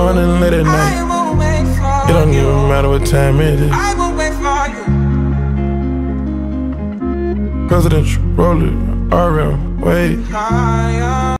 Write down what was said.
morning, late at night. It don't even matter what time it is. Presidential, roll it, RM, wait.